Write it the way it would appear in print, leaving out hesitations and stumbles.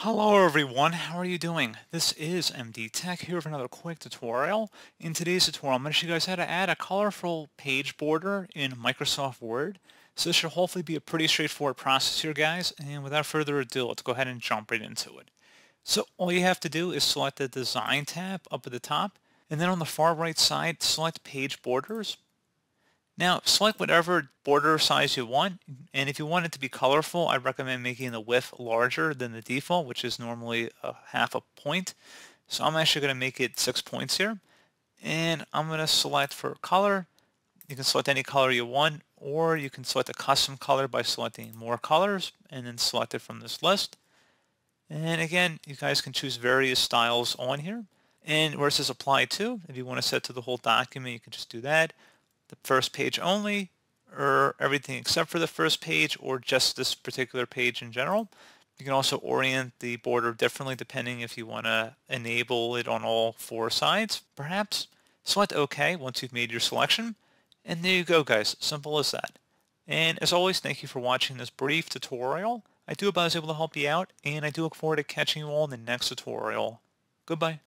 Hello everyone, how are you doing? This is MD Tech here with another quick tutorial. In today's tutorial, I'm going to show you guys how to add a colorful page border in Microsoft Word. So this should hopefully be a pretty straightforward process here, guys. And without further ado, let's go ahead and jump right into it. So all you have to do is select the Design tab up at the top, and then on the far right side, select Page Borders. Now, select whatever border size you want, and if you want it to be colorful, I recommend making the width larger than the default, which is normally a half a point. So I'm actually going to make it 6 points here, and I'm going to select for color. You can select any color you want, or you can select a custom color by selecting more colors, and then select it from this list. And again, you guys can choose various styles on here. And where it says apply to, if you want to set to the whole document, you can just do that. The first page only, or everything except for the first page, or just this particular page in general. You can also orient the border differently depending if you want to enable it on all four sides, perhaps. Select OK once you've made your selection. And there you go, guys. Simple as that. And as always, thank you for watching this brief tutorial. I do hope I was able to help you out, and I do look forward to catching you all in the next tutorial. Goodbye.